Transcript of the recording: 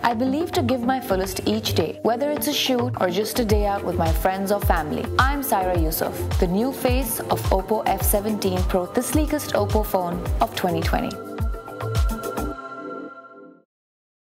I believe to give my fullest each day, whether it's a shoot or just a day out with my friends or family. I'm Saira Yusuf, the new face of Oppo F17 Pro, the sleekest Oppo phone of 2020.